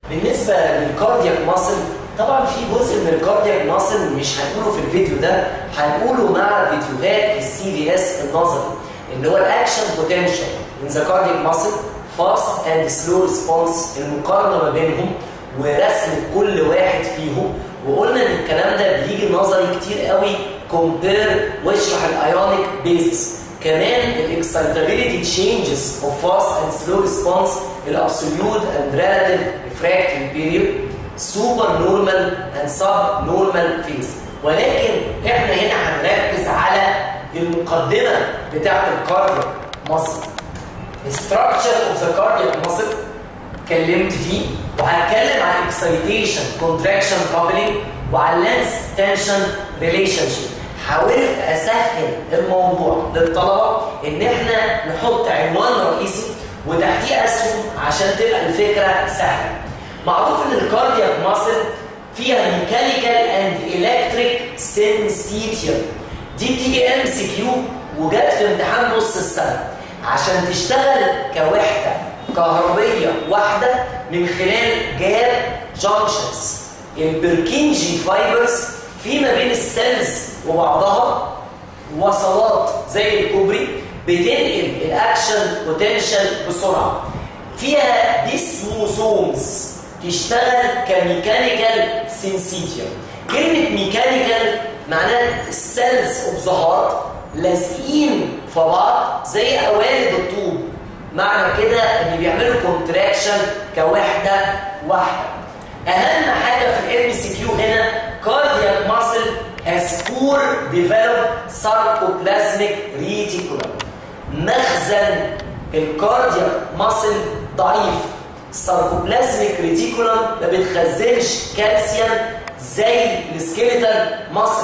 بالنسبه للكاردياك ماسل، طبعا في جزء من الكاردياك ماسل مش هنقوله في الفيديو ده، هنقوله مع فيديوهات السي في اس النظري اللي هو الاكشن بوتنشال ان ذا كاردياك ماسل، فاست اند سلو ريسبونس، المقارنه ما بينهم ورسم كل واحد فيهم. وقلنا ان الكلام ده بيجي نظري كتير قوي، كومبير واشرح الايونيك بيزس. كمان الاكسايتابيليتي تشينجز اوف فاست اند سلو ريسبونس، الابسوليوت اند ريلاتيف ريفراكتوري بيريود، سوبر نورمال اند سب نورمال فيز. ولكن احنا هنا هنركز على المقدمه بتاعت الكاردياك ماسل. الستراكشر اوف ذا كاردياك ماسل اتكلمت فيه، وهتكلم عن اكسايتيشن كونتراكشن كابلينج وعن لانس تنشن ريليشن شيب. حاولت اسهل الموضوع للطلبه ان احنا نحط عنوان رئيسي وتحتيه اسهم عشان تبقى الفكره سهله. معروف ان الكاردياك ماسل فيها ميكانيكال اند الكتريك سنسيتيال. دي بتيجي ام سي كيو وجت في امتحان نص السنه عشان تشتغل كوحده كهربيه واحده من خلال جاب جانكشنز. البركنجي فايبرز في ما بين السيلز وبعضها وصلات زي الكوبري بتنقل الاكشن بوتنشال بسرعه. فيها ديسموسومز تشتغل كميكانيكال سنسيتيال. كلمه ميكانيكال معناها السيلز اوف ذا هارت لازقين في بعض زي قوالب الطوب، معنى كده ان بيعملوا كونتراكشن كوحده واحده. اهم حاجه في الام سي كيو هنا، كاردياك ماسل has poor developed sarcoplasmic reticulum. مخزن الكاردياك ماسل ضعيف. الساركوبلازميك ريتيكولم ما بتخزنش كالسيوم زي السكيليتال ماسل.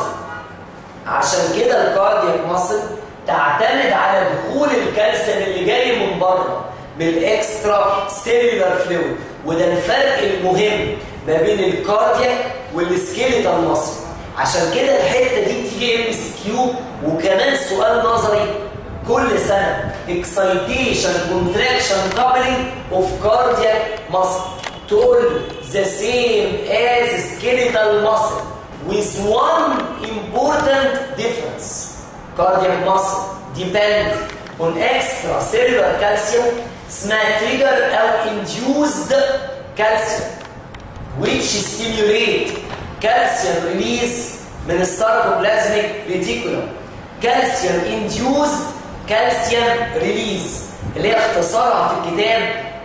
عشان كده الكاردياك ماسل تعتمد على دخول الكالسيوم اللي جاي من بره بالاكسترا سيلولار فلويد، وده الفرق المهم ما بين الكاردياك والسكيليتال ماسل. عشان كده الحته دي بتيجي ام سي كيو، وكمان سؤال نظري كل سنه، اكسايتيشن كونتراكشن كابلينج اوف كاردياك ماسل. تقول ذا سيم از سكيليتال ماسل with one important difference. Cardiac muscle depend on extracellular calcium اسمها trigger أو induced calcium which stimulate calcium release من الساركوبلازميك ريتيكولم. calcium induced calcium release اللي هي اختصارها في الكتاب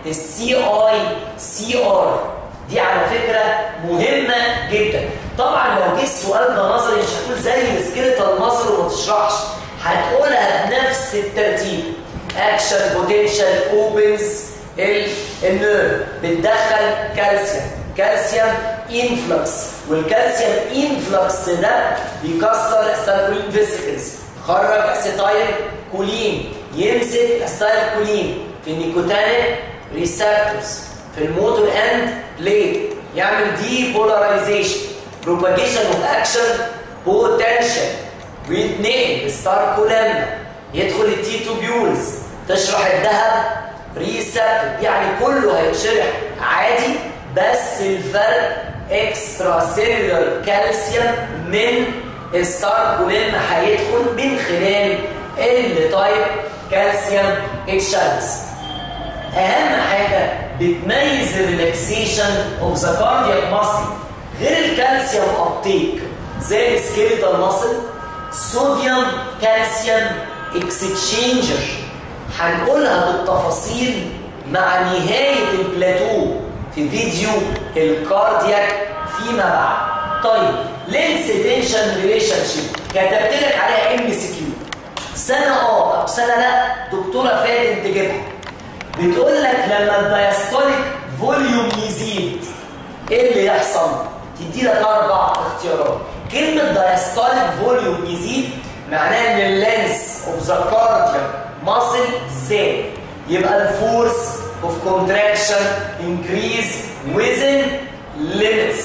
CICR. دي على فكرة مهمة جدا. طبعا لو جه السؤال ده نظري مش هتقول زي السكيليتال ماسل وما تشرحش، هتقولها بنفس الترتيب. اكشن بوتنشال اوبنز النيرف، بتدخل كالسيوم، كالسيوم انفلكس، والكالسيوم انفلكس ده بيكسر السيركولين فيسيكلز، خرج اسيتايل كولين، يمسك اسيتايل كولين في النيكوتينيك ريسبتورز في الموتور اند بليد، يعمل دي بولاريزيشن، بروباجيشن اوف اكشن بوتنشال، ويتنقل بالساركوليما، يدخل التي توبيولز، تشرح الذهب ريسبتور. يعني كله هيتشرح عادي، بس الفرق اكسترا سيلولار كالسيوم من الساركوليما هيدخل من خلال ال تايب كالسيوم تشانلز. اهم حاجه بتميز الريلاكسيشن اوف ذا كاردياك ماسل غير الكالسيوم ابتيك زي السكيليتال ماسل، صوديوم كالسيوم اكستشينجر. هنقولها بالتفاصيل مع نهايه البلاتو في فيديو الكاردياك فيما بعد. طيب لينس تنشن ريليشن شيب كتبت لك عليها ام سي كيو، سنه او سنه لا، دكتوره فاتن تجيبها. بتقول لك لما الدايستوليك فوليوم يزيد ايه اللي يحصل؟ تدي لك 4 اختيارات. كلمه دايستوليك فوليوم يزيد معناها ان اللينس اوف ذا كاردياك ماسل زاد، يبقى الفورس اوف كونتراكشن انكريز within limits.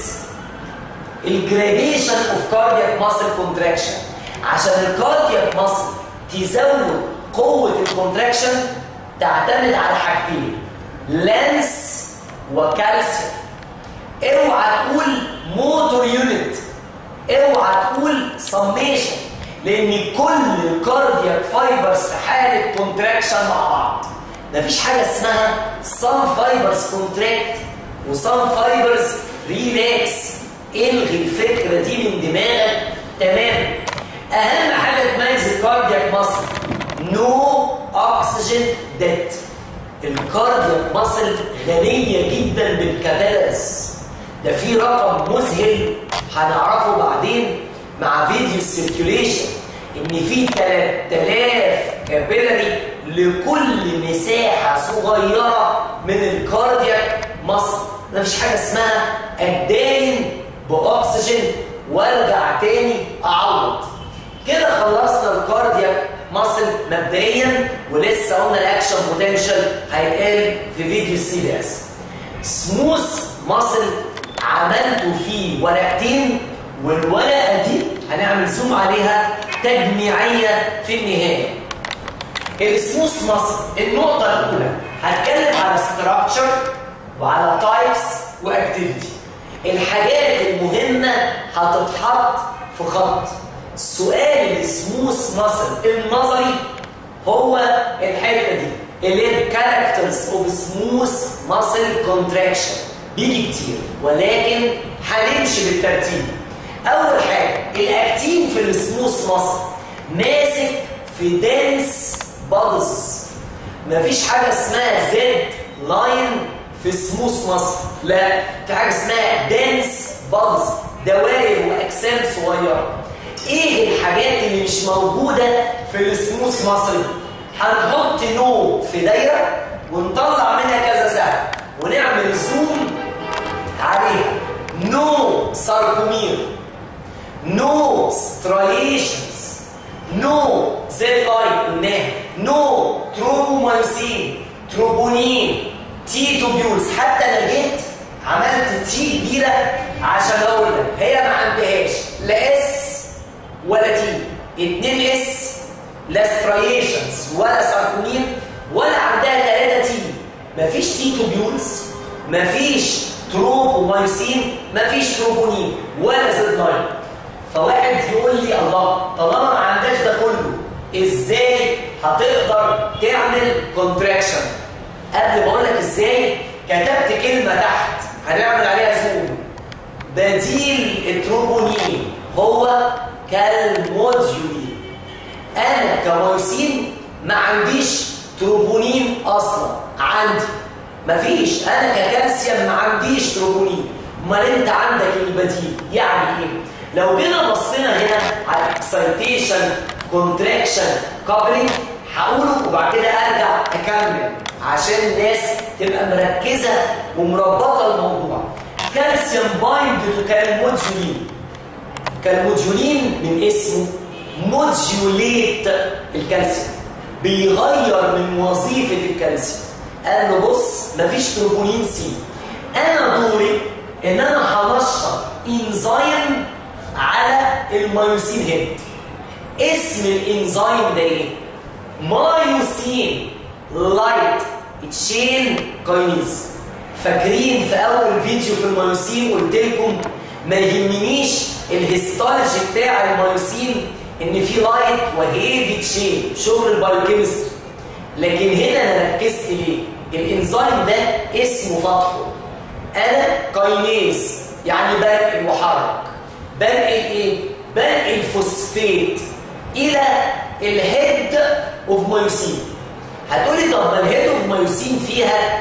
الجراديشن اوف كاردياك ماسل كونتراكشن، عشان الكاردياك ماسل تزود قوه الكونتراكشن تعتمد على حاجتين، لانس وكالسيوم. اوعى تقول موتور يونت، اوعى تقول سميشن، لان كل الكاردياك فايبرز في حاله كونتراكشن مع بعض. مفيش حاجه اسمها some fibers contract و some fibers relax. الغي الفكره دي من دماغك تماما. اهم حاجه تميز الكاردياك ماسل نو اكسجين ديت. الكاردياك ماسل غنيه جدا بالكابيلاريز. ده في رقم مذهل هنعرفه بعدين مع فيديو السيركيوليشن، ان في 3000 كابيلاري لكل مساحه صغيره من الكاردياك ماسل. مفيش حاجه اسمها اتداين باكسجين وارجع تاني اعوض. كده خلصنا الكاردياك ماسل مبدئيا، ولسه قلنا الاكشن بوتنشال هيتقال في فيديو السي في اس. سموث ماسل عملته فيه ورقتين، والورقه دي هنعمل زوم عليها تجميعيه في النهايه. السموث ماسل النقطه الاولى هتكلم على ستراكشر وعلى تايبس واكتيفيتي. الحاجات المهمه هتتحط في خط. سؤال السموث ماسل النظري هو الحته دي اللي هي الكاركترز اوف سموث ماسل كونتراكشن. بيجي كتير ولكن هنمشي بالترتيب. اول حاجه الاكتين في السموث ماسل ماسك في دنس بادز. مفيش حاجه اسمها زد لاين في سموث ماسل، لا، في حاجه اسمها دنس بادز، دوائر واجسام صغيره. ايه الحاجات اللي مش موجوده في السموث ماسل؟ هنحط نو في دايره ونطلع منها كذا سهم ونعمل زوم عليها. نو ساركومير، نو سترايشنز، نو زد لاين قلناها، نو تروبومايسين، تروبونين، تي توبيولز. حتى انا جيت عملت تي كبيره عشان اقول لك هي ما عندهاش لا اس ولا تي، 2 اس، لا سترايشنز ولا ساركومير، ولا عندها 3 تي. مفيش تي توبيولز، مفيش تروبومايسين، مفيش تروبونين ولا زد لاين. فواحد يقول لي الله، طالما ما عندهاش ده كله ازاي هتقدر تعمل كونتراكشن؟ قبل ما اقول لك ازاي كتبت كلمه تحت هنعمل عليها زوم. بديل التروبونين هو كالموديولين. انا كمايسين ما عنديش تروبونين اصلا، عندي مفيش. انا ككالسيوم ما عنديش تروبونين، امال انت عندك البديل. يعني ايه؟ لو جينا بصينا هنا على اكسايتيشن كونتراكشن كابلينج هقوله وبعد كده ارجع اكمل عشان الناس تبقى مركزه ومربطه الموضوع. كالسيوم بايند تو كالموديولين. كالموديولين من اسمه موديوليت الكالسيوم، بيغير من وظيفه الكالسيوم. قال له بص مفيش تروبونين سي، انا دوري ان انا هنشط انزيم على المايوسين هيد. اسم الانزيم ده ايه؟ مايوسين لايت تشين كاينيز. فاكرين في اول فيديو في المايوسين قلت لكم ما يهمنيش الهيستولوجي بتاع المايوسين ان في لايت وهيفي تشين، شغل البايوكيمستري. لكن هنا انا ركزت ليه؟ الانزيم ده اسمه فتحه. انا كاينيز يعني بنقل محرك. بنقل ايه؟ بنقل الفوسفات الى الهيد اوف مايوسين. هتقولي طب ما الهيد اوف مايوسين فيها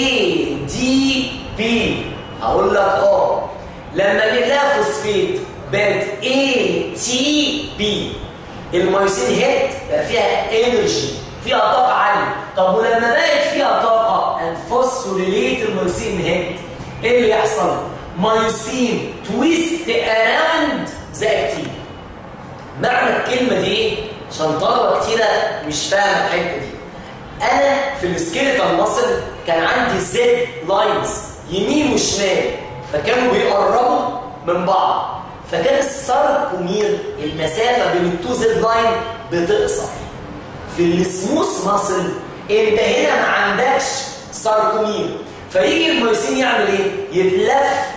ADP. هقول لك لما نلاقي فوسفات بقت ATP. المايوسين هيد بقى فيها انرجي، فيها طاقه عاليه. طب ولما بقت فيها طاقه انفوسفوريليت المايوسين هيد، ايه اللي يحصل؟ مايوسين تويست اراوند ذا اكتين. معنى الكلمه دي ايه؟ عشان طلبه كتيره مش فاهمه الحته دي. انا في السكيلتال ماسل كان عندي زد لاينز يمين وشمال، فكانوا بيقربوا من بعض، فكان الساركومير المسافه بين التو زد لاين بتقصر. في السموث ماسل انت هنا ما عندكش ساركومير، فيجي المايوسين يعمل ايه؟ يتلف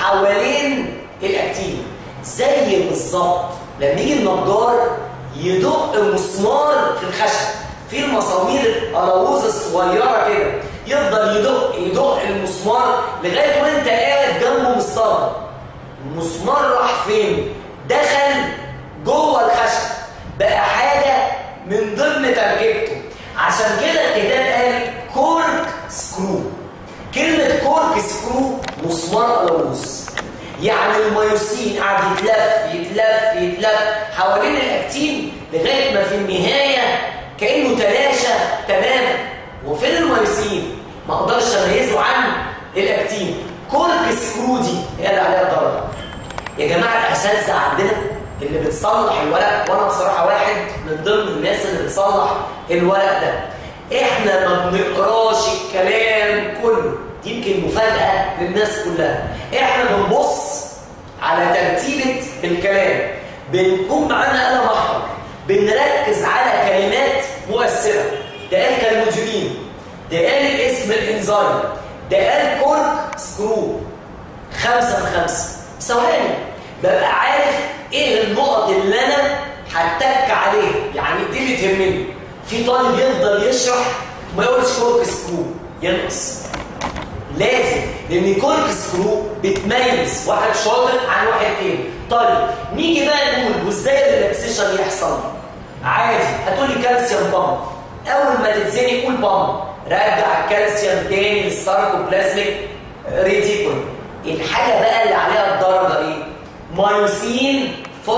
حوالين الاكتين. زي بالظبط لما يجي النجار يدق مسمار في الخشب، في المسامير القلاووز الصغيره كده، يفضل يدق المسمار لغايه وانت قاعد جنبه مستغرب. المسمار راح فين؟ دخل جوه الخشب، بقى حاجه من ضمن تركيبته. عشان كده الكتاب قال كورك سكرو. كلمه كورك سكرو مسمار قلاووز، يعني الميوسين قاعد يتلف يتلف يتلف حوالين الاكتين لغايه ما في النهايه كانه تلاشى تماما. وفين الميوسين؟ ما اقدرش اميزه عن الاكتين. كورك سكرو دي هي اللي عليها درجه. يا جماعه الاساتذه عندنا اللي بتصلح الورق، وانا بصراحه واحد من ضمن الناس اللي بتصلح الورق ده، احنا ما بنقراش الكلام كله. دي يمكن مفاجاه للناس كلها. احنا بنبص على ترتيبه الكلام، بنكون معانا قلم احمر، بنركز على كلمات مؤثره. ده قال كالموديولين، ده قال الاسم الانزيم، ده قال كورك سكرو. 5 من 5 ثواني ببقى عارف ايه النقط اللي انا هتك عليها، يعني دي اللي تهمني. في طالب يفضل يشرح ما يقولش كورك سكرو، ينقص. لازم، لان كورك سكرو بتميز واحد شاطر عن واحد تاني. طيب نيجي بقى نقول وازاي الريلاكسيشن يحصل؟ عادي هتقول لي كالسيوم بامب، اول ما تتزنق قول بامب، رجع الكالسيوم تاني للساركوبلازميك ريتيكولوم. الحاجه بقى اللي عليها الدرجه ايه؟ مايوسين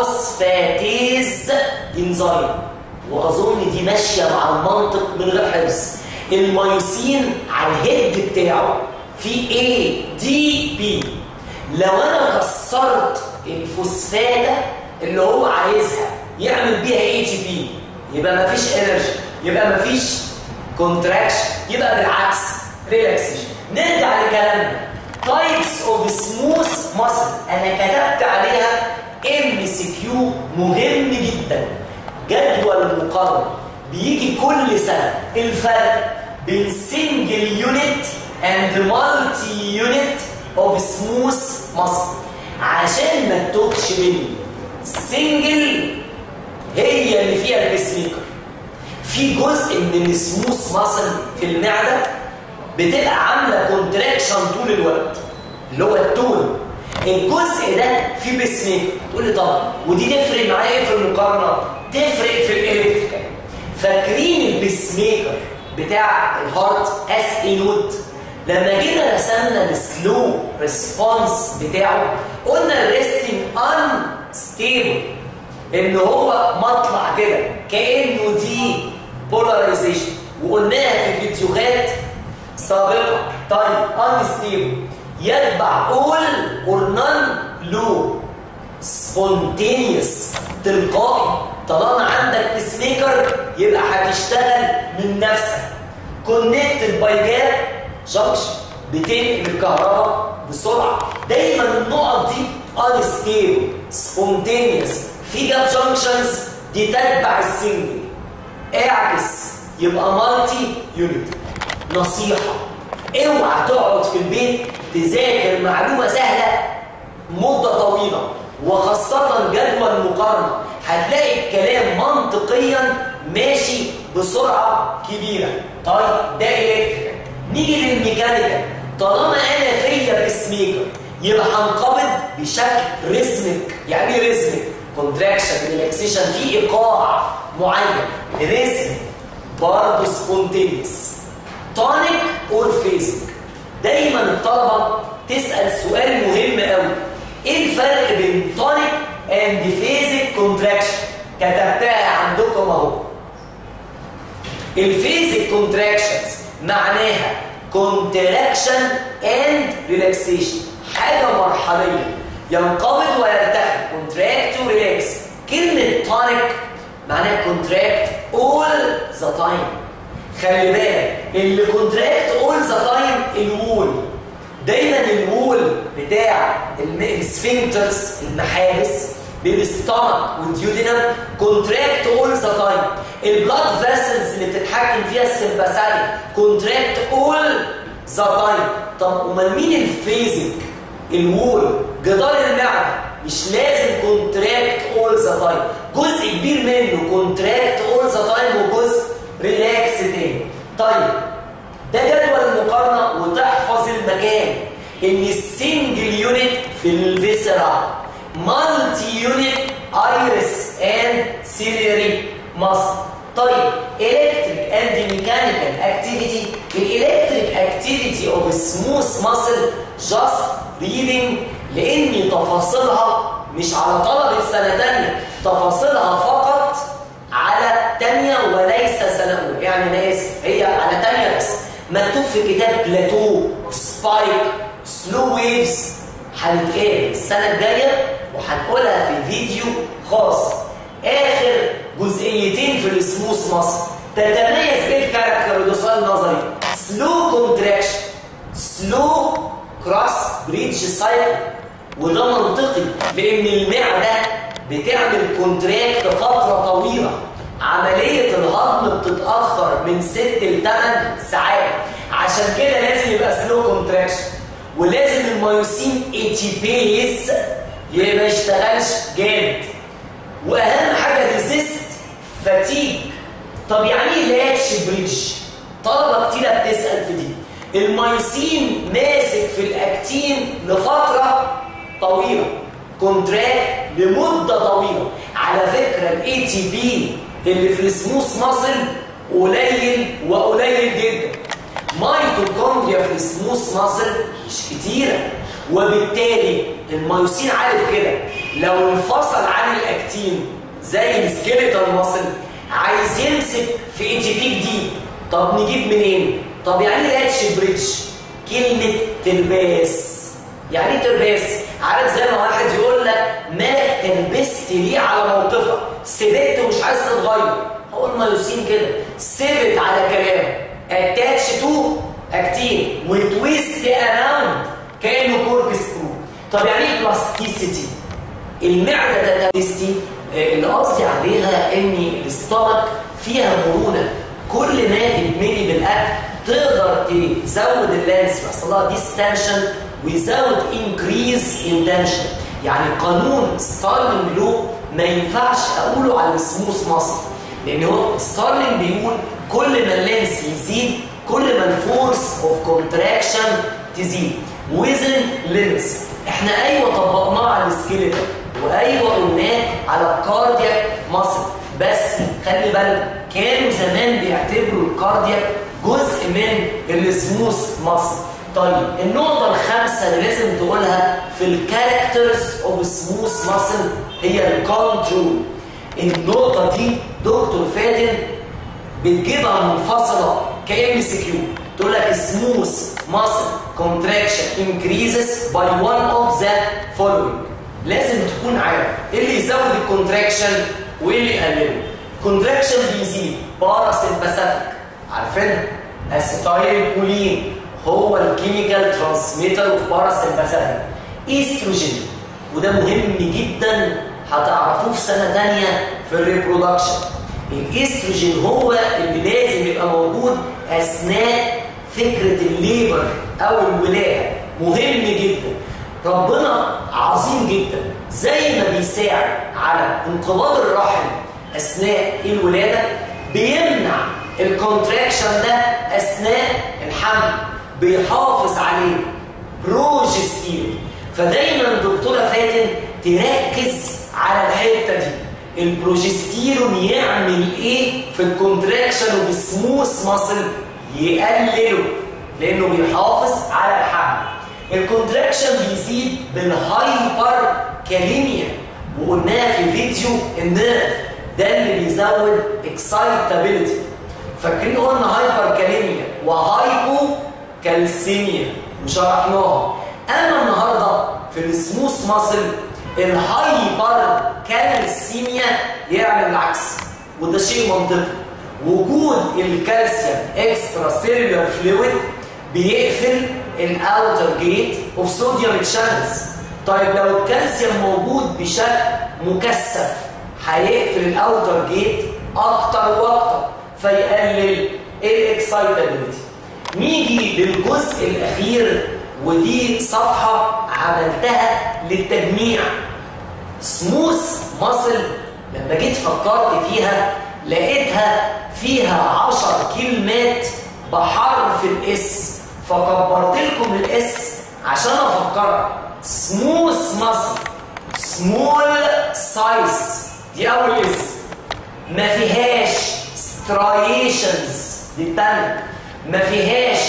فوسفاتيز انزيم. واظن دي ماشيه مع المنطق من غير حفظ. المايوسين على الهيد بتاعه في ADP. لو انا كسرت الفوسفاته اللي هو عايزها يعمل بيها ATP، يبقى مفيش انرجي، يبقى مفيش كونتراكشن، يبقى بالعكس ريلاكسيشن. نرجع لكلامنا. تايبس اوف سموث ماسل، انا كتبت عليها MCQ مهم جدا. جدول مقارنه بيجي كل سنه. الفرق بين سنجل يونت اند مالتي يونت اوف سموث ماسل، عشان ما تتوهش مني. سنجل هي اللي فيها البيس ميكر. في جزء من السموث ماسل في المعده بتبقى عامله كونتراكشن طول الوقت، اللي هو التون. الجزء ده فيه بيس ميكر. تقول لي طب ودي تفرق معايا ايه في المقارنه؟ تفرق في الالكتريكال. فاكرين البيس ميكر بتاع الهارت اس اي نود؟ لما جينا رسمنا السلو ريسبونس بتاعه قلنا الريستنج ان ستيبل، ان هو مطلع كده كانه دي بولاريزيشن، وقلناها في فيديوهات سابقه. طيب ان ستيبل يتبع اول اور نون لو، سبونتينيوس تلقائي. طالما عندك بيس ميكر يبقى هتشتغل من نفسك. كونكتد باي جاب جنكشن، بتنقل الكهرباء بسرعه. دايما النقط دي انستيبل سبونتينيوس في جاب جنكشنز، دي تتبع السنجل. اعكس يبقى مالتي يونت. نصيحه، اوعى تقعد في البيت تذاكر معلومه سهله مده طويله، وخاصه جدول مقارنه. هتلاقي الكلام منطقيا ماشي بسرعه كبيره. طيب ده الكتريكال. نيجي للميكانيكال. طالما انا فيا بيس ميكر يبقى هنقبض بشكل ريزميك. يعني ايه ريزميك؟ كونتراكشن ريلاكسيشن، في ايقاع معين. ريزميك برضه سبونتينيوس. تونيك اور فيزيك. دايما الطلبه تسال سؤال مهم قوي، ايه الفرق بين تونيك اند فيزيك كونتراكشن؟ كتبتها عندكم اهو. الفيزيك كونتراكشنز معناها كونتراكشن اند ريلاكسيشن، حاجه مرحليه، ينقبض ويرتخي، كونتراكت وريلاكس. كلمه تونيك معناها كونتراكت اول ذا تايم. خلي بالك اللي كونتراكت اول ذا تايم الوول. دايما الوول بتاع السفنكترز المحابس بالاستمك والديودينم كونتراكت اول ذا تايم. البلاد فيسلز اللي بتتحكم فيها السمباثيك كونتراكت اول ذا تايم. طب امال مين الفيزيك؟ الوول، جدار المعده مش لازم كونتراكت اول ذا تايم، جزء كبير منه كونتراكت اول ذا تايم وجزء ريلاكس تاني. طيب ده جدول المقارنه وتحفظ المكان ان السنجل يونت في الفيسرا مالتي يونت ايرس اند سيلياري ماسل. طيب electric and mechanical activity. electric activity of smooth muscle just reading، لان تفاصيلها مش على طلبة سنة تانية، تفاصيلها فقط على تانية وليس سنة أولى. يعني أنا آسف، هي على تانية بس. مكتوب في كتاب بلاتو، سبايك، سلو ويفز، هنتقابل السنة الجاية وهنقولها في فيديو خاص. آخر جزئيتين في السموث ماسل تتميز بالكاركتر، وده سؤال نظري. سلو كونتراكشن، سلو كروس بريدج سايكل، وده منطقي لأن المعدة بتعمل كونتراكت فترة طويلة. عملية الهضم بتتأخر من 6 ل 8 ساعات، عشان كده لازم يبقى سلو كونتراكشن، ولازم الميوسين اتيبيس ما يشتغلش جامد. واهم حاجه ريزيست فاتيج. طب يعني ايه لاتش بريدج؟ طلبه كتيره بتسال في دي. الميوسين ماسك في الاكتين لفتره طويله، كونتراكت لمده طويله. على فكره الاي تي بي اللي في السموث ماسل قليل وقليل جدا. ميتوكوندريا في السموث ماسل مش كتيره، وبالتالي الميوسين عارف كده لو انفصل عن الاكتين زي السكيليتال ماسل عايز يمسك في اي تي بي جديد. طب نجيب منين؟ طب يعني ايه لاتش بريدج؟ كلمه ترباس. يعني ايه ترباس؟ عارف زي ما واحد يقول لك مالك تربست ليه على موقفك؟ ثبت ومش عايز تتغير. هو الميوسين كده ثبت على كلامه، اتاتش تو اكتين وتويست اراوند كانه كورك سكرو. طب يعني ايه بلاستيسيتي؟ المعده تتبستي اللي قصدي عليها ان الاستمك فيها مرونه، كل ما تتملي بالاكل تقدر تزود اللانس، يحصل لها ديستنشن ويزود انكريز انتنشن. يعني قانون ستارلينج لو ما ينفعش اقوله على السموث ماسل، لان هو ستارلينج بيقول كل ما اللانس يزيد كل ما الفورس اوف كونتراكشن تزيد ويزن ليميتس. احنا ايوه طبقناه على السكيلتال وايوه قلناه على الكاردياك ماسل، بس خلي بالك كانوا زمان بيعتبروا الكاردياك جزء من السموث ماسل. طيب النقطه الخامسه اللي لازم تقولها في الكاركترز اوف سموث ماسل هي الكنترول. النقطه دي دكتور فاتن بتجيبها منفصله كام سي كيو، تقول لك سموث ماسل كونتراكشن انكريزز باي وان اوف ذا فولوينج. لازم تكون عارف ايه اللي يزود الكونتراكشن وايه اللي يقلله. الكونتراكشن بيزيد باراسمباثيك، عارفينها، اسيتايل كولين هو الكيميكال ترانسميتر اوف باراسمباثيك. ايستروجين وده مهم جدا هتعرفوه في سنه ثانيه في الريبرودكشن. الايستروجين هو اللي لازم يبقى موجود اثناء فكره الليبر او الولاده، مهم جدا. ربنا عظيم جدا، زي ما بيساعد على انقباض الرحم اثناء الولاده بيمنع الكونتراكشن ده اثناء الحمل، بيحافظ عليه بروجستيرون. فدايما دكتوره فاتن تركز على الحته دي، البروجستيرون يعمل ايه في الكونتراكشن وفي السموث ماسل؟ يقلله، لانه بيحافظ على الحمل. الكونتراكشن بيزيد بالهايبر كاليميا، وقلناها في فيديو النيرف ده اللي بيزود اكسايتابيلتي. فاكرين قلنا هايبر كاليميا وهايبو كالسيميا وشرحناها. اما النهارده في السموث ماسل الهايبر كالسيميا يعمل العكس، وده شيء منطقي. وجود الكالسيوم اكسترا سيلولار فلويد بيقفل الاوتر جيت اوف صوديوم تشانلز. طيب لو الكالسيوم موجود بشكل مكثف هيقفل الاوتر جيت اكتر واكتر فيقلل الاكسايتابيلتي. نيجي للجزء الاخير ودي صفحة عملتها للتجميع. سموث ماسل لما جيت فكرت فيها لقيتها فيها 10 كلمات بحرف الاس، فكبرت لكم الاس عشان افكرك. سموث ماسل، سمول سايز دي اول اس، ما فيهاش سترايشنز دي الثانيه، ما فيهاش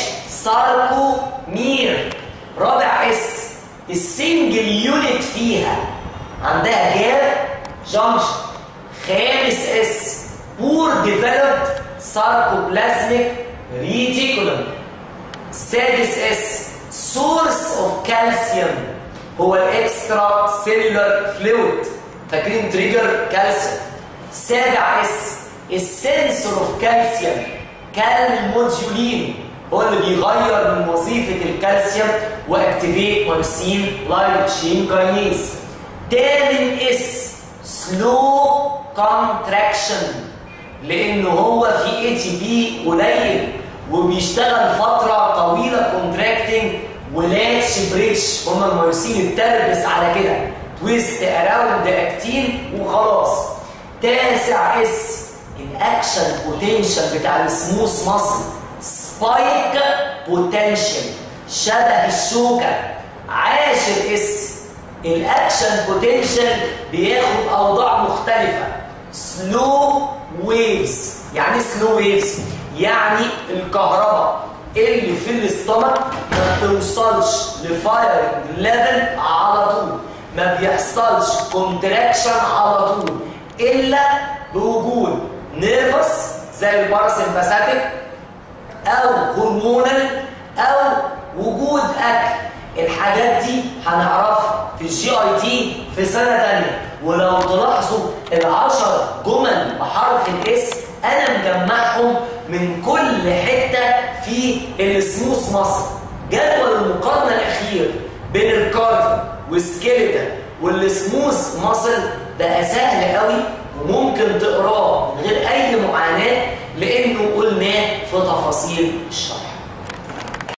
ساركومير. رابع اس، السنجل يونت فيها عندها جاب جانكشن. خامس اس، بور ديفلوبد ساركوبلازميك ريتيكولم. سادس اس، سورس اوف كالسيوم هو الاكسترا سيلولار فلويد، فاكرين تريجر كالسيوم. سابع اس، السنسور اوف كالسيوم كالموديولين هو اللي بيغير من وظيفه الكالسيوم واكتيفيت مايوسين لايت تشين كاينيز. تامن اس، سلو كونتراكشن لانه هو في اي تي بي قليل وبيشتغل فتره طويله كونتراكتنج ولاتش بريتش، هما المايوسين التربس على كده تويست اراوند اكتين وخلاص. تاسع اس، الاكشن بوتنشال بتاع السموث ماسل سبايك بوتنشال شبه الشوكه. عاشر اس، الاكشن بوتنشال بياخد اوضاع مختلفه. سلو ويفز. يعني سلو ويفز يعني الكهرباء اللي في الاستمك ما بتوصلش لفايرنج ليفل على طول، ما بيحصلش كونتراكشن على طول الا بوجود نيرفس زي الباراسمباثيك او هرمونال او وجود اكل. الحاجات دي هنعرفها في الجي اي تي في سنه ثانيه. ولو تلاحظوا ال10 جمل بحرف الاس انا مجمعهم من كل حته في السموث ماسل. جدول المقارنه الاخير بين الكارديو والسكيليتال والسموث ماسل بقى سهل قوي